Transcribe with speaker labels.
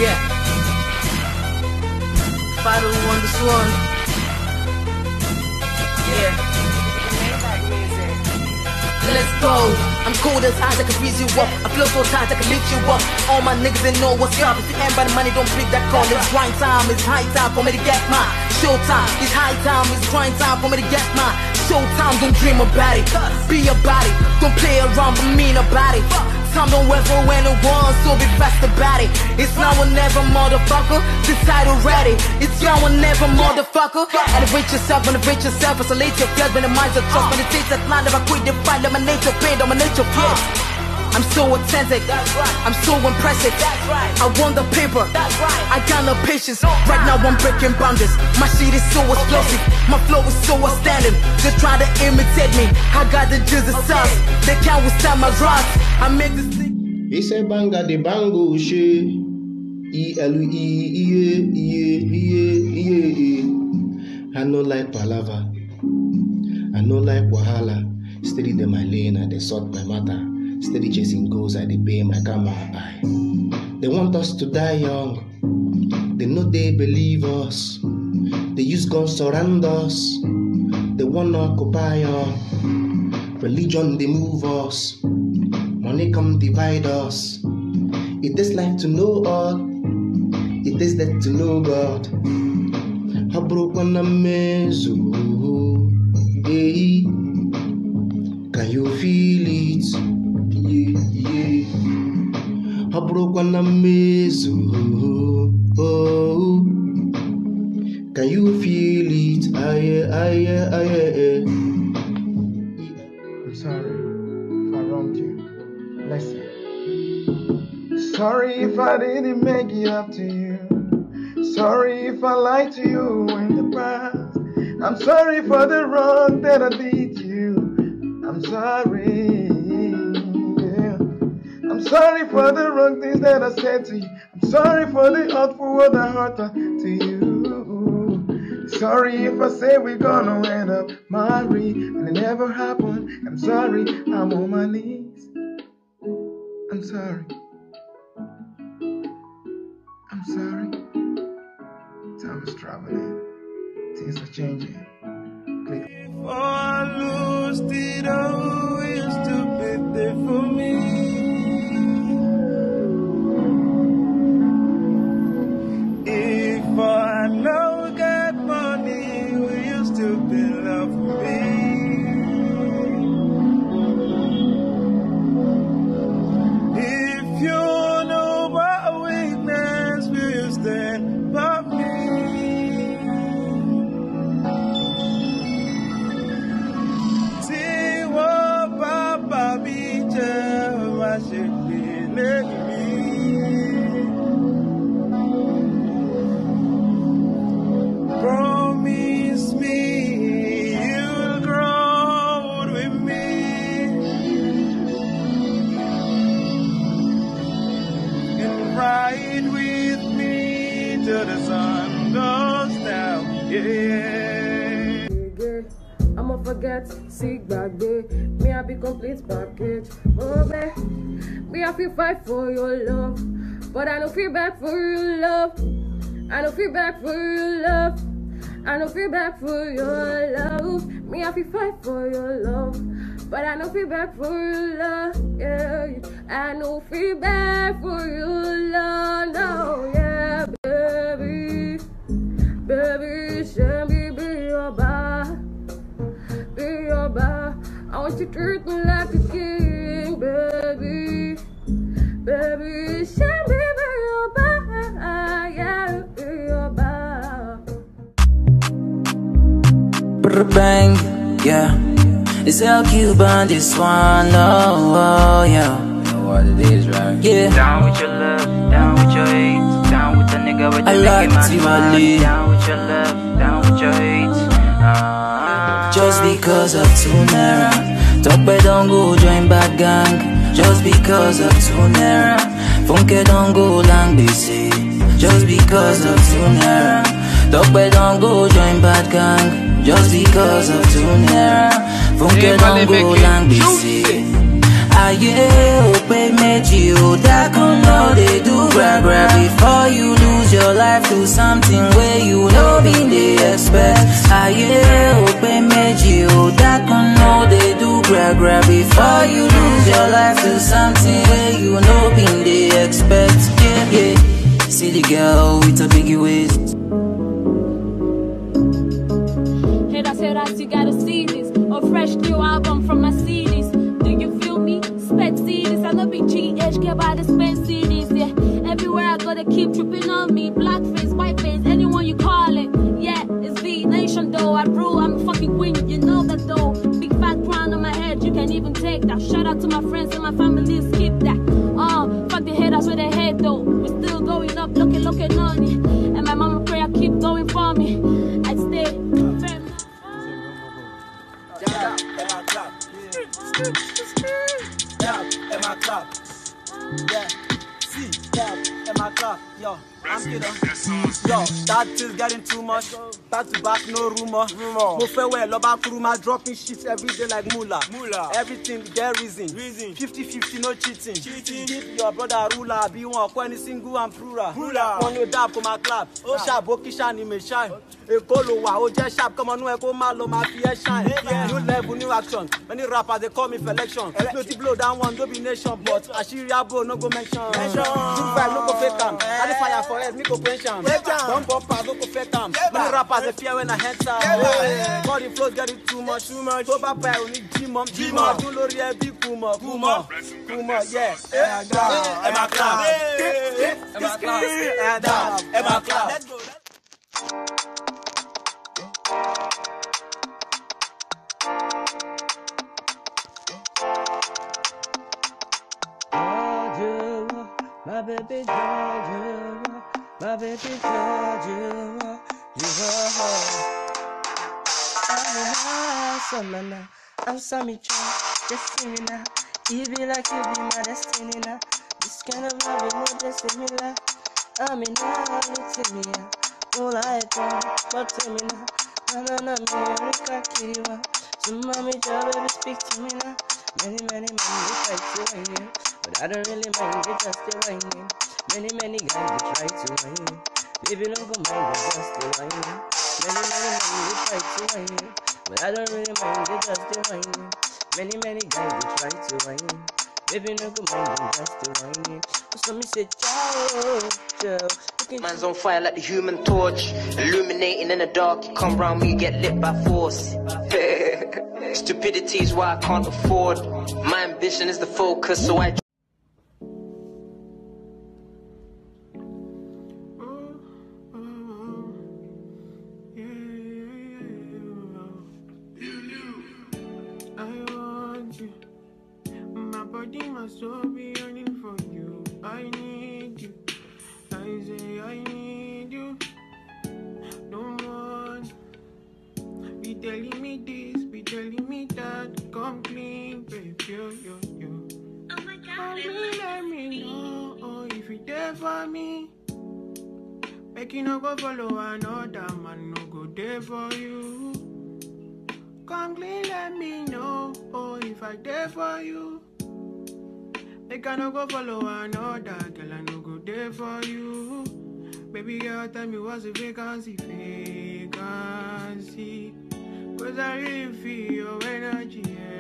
Speaker 1: Yeah. Final on this one. Yeah. Let's go. I'm cold as hot, I can freeze you up. I flow so tight, I can lift you up. All my niggas, they know what's up. If you ain't by the money, don't pick that call. It's grind time, it's high time for me to get mine. Showtime, it's high time, it's grind time for me to get mine. Showtime, don't dream about it. Be about it, don't play around with me about it. Time don't wait for anyone, so be fast about it. It's now or never, motherfucker. Decide already. It's now or never, motherfucker. Elevate yourself, isolate your fears, minimize your trust. Meditate that line, never quit the fight. Eliminate your pain, dominate your fear. I'm so authentic, I'm so impressive. I want the paper, I got no patience. Right now I'm breaking boundaries. My shit is so explosive, my flow is so outstanding. Just try to imitate me, I got the Jesus sauce. They can't withstand my rocks. I make this thing.
Speaker 2: He said banga de bango she I no like palava, I no like wahala. Steady in my lane, I they sort my matter. Steady chasing goals, I they pay my karma. They want us to die young. They know they believe us. They use guns to surround us. They wanna occupy us. Religion they move us. Money come divide us. It is like to know all. It is like to know God. I broke on a mezu. Hey. Can you feel it? Yeah. I broke on a maze. Oh. Can you feel it?
Speaker 3: I'm sorry if I wronged you. Listen. Sorry if I didn't make it up to you. Sorry if I lied to you in the past. I'm sorry for the wrong that I did to you. I'm sorry, yeah. I'm sorry for the wrong things that I said to you. I'm sorry for the hurtful word I hurt to you. Sorry if I say we're gonna end up married and it never happened. I'm sorry, I'm on my knees. I'm sorry. I'm sorry. Time is traveling. Things are changing. Click.
Speaker 4: If I lost it all, used to be there for me. If I now get money, will you still be love for me? If you know my weakness, will you stand by me? Promise me you'll grow with me, and ride with me till the sun goes down. Yeah.
Speaker 5: I'ma forget, sick back day. Me I be complete package. Oh babe, me I feel fight for your love, but I don't feel back for your love. I don't feel back for your love. I don't feel back for your love. Me I feel fight for your love, but I don't feel back for your love. Yeah, I don't feel back for your love. No, yeah, baby, baby, show me be your bar. Be your bar. I want you to treat me like a king, baby. Baby, show me be your bar. Yeah, be your bar.
Speaker 6: Bang, yeah. It's El Cuban, this one, oh, yeah.
Speaker 7: You know what it is, right?
Speaker 6: Yeah.
Speaker 7: Down with your love, down with your hate. Down with the nigga with the
Speaker 6: I like to live.
Speaker 7: Down with your love, down with your hate.
Speaker 6: Just because of 2 naira. Talk bad, don't go join bad gang. Just because of 2 naira. Funke don't go lang, they say. Just because of 2 naira. Talk bad, don't go join bad gang. Just because of 2 naira. Funke don't go lang, they say. Aye, ope meji o da kun no they do grab before you your life to something where you know been they expect. Yeah, yeah. See the girl with a biggie waist.
Speaker 5: Haters, you gotta see this. A fresh new album from my CDs. Do you feel me? Spec CDs. I know big GH care about the spec CDs. Yeah, everywhere I go, they keep tripping on me. Black face, white face, anyone you call it. Yeah, it's V Nation though. I rule, I'm a fucking queen. You know that though. Big fat crown on my head, you can't even take that. Shout out to my friends and my family, skip that. Fuck the haters where they hate though. We're still going up, looking on it. And my mama pray I keep going for me. I stay firm.
Speaker 8: Emma clap. Yeah. See, Emma clap. Yo, I'm kidding. Yo, that is getting too much. Back to back, no rumor. Mo fẹ́ wẹ̀ lọ́ba kuruma, dropping shit every day like Mula. Everything get reason. 50-50, no cheating. Keep your brother ruler. Be one, any single and plural. One no dab, come and clap. Oh, sharp, Kishan, he may shine. A colo, oh, just sharp, come on, no echo, malo, my fear shine. New level, new action. Many rappers, they call me for election. No to blow down one domination, but Ashiria bro, no go mention. Two five, no go fake them. I dey fire for head, me go pension. Don't bump, no go fake them. Many rappers, they fear when I enter. Body flows getting too much. Go back, I need G-Mom. Do L'Oreal, be Kuma, yeah. Emma clap. Emma clap. Let's go.
Speaker 9: My baby Georgia, my baby Georgia, you are I'm Sammy John, destiny now. You be like you be my destiny now. This kind of love is no destiny now. I'm in love with me now. All I want, but tell me now. No, me, I can't you out. So mommy, baby, speak to me now. Many men they try to win you, but I don't really mind, they just still whining. Many guys they try to win you. Baby, don't go mind, they just still whining. Many men they try to win you, but I don't really mind, they just still whining. Many guys they try to win you. Baby, don't go mind, they just still whining. So me say, ciao.
Speaker 10: Man's on fire like the Human Torch, illuminating in the dark. You come round me, get lit by force. Stupidity is why I can't afford. My ambition is the focus, so I.
Speaker 3: I want you. My body, my soul be yearning for you. I need you. I say I need you. Don't want. Be telling me this, be telling me that. Come clean, baby, yo. Oh my God, let me know, oh, if you there for me. Make you no go follow another man, no go there for you. Come clean, let me know, oh, if I there for you. Make I no go follow another girl, I no go there for you. Baby girl, tell me what's the vacancy. Cause I really feel your energy, yeah.